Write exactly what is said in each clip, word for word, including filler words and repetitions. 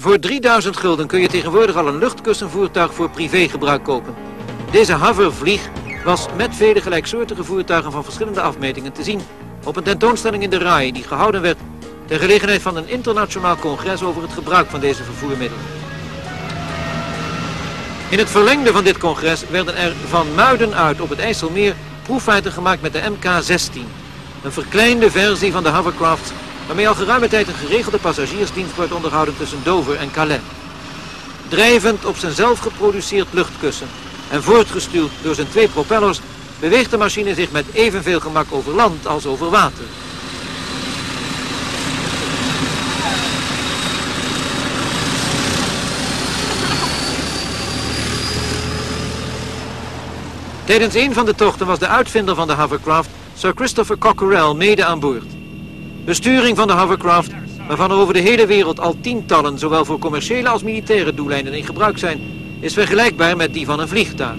Voor drieduizend gulden kun je tegenwoordig al een luchtkussenvoertuig voor privégebruik kopen. Deze hovervlieg was met vele gelijksoortige voertuigen van verschillende afmetingen te zien op een tentoonstelling in de R A I die gehouden werd ter gelegenheid van een internationaal congres over het gebruik van deze vervoermiddelen. In het verlengde van dit congres werden er van Muiden uit op het IJsselmeer proefvaarten gemaakt met de M K zestien. Een verkleinde versie van de hovercrafts waarmee al geruime tijd een geregelde passagiersdienst wordt onderhouden tussen Dover en Calais. Drijvend op zijn zelf geproduceerd luchtkussen en voortgestuurd door zijn twee propellers beweegt de machine zich met evenveel gemak over land als over water. Tijdens een van de tochten was de uitvinder van de hovercraft, Sir Christopher Cockerell, mede aan boord. Besturing van de hovercraft, waarvan er over de hele wereld al tientallen, zowel voor commerciële als militaire doeleinden in gebruik zijn, is vergelijkbaar met die van een vliegtuig.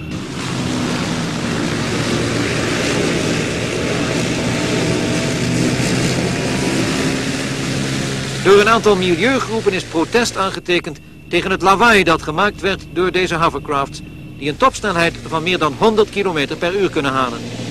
Door een aantal milieugroepen is protest aangetekend tegen het lawaai dat gemaakt werd door deze hovercrafts, die een topsnelheid van meer dan honderd kilometer per uur kunnen halen.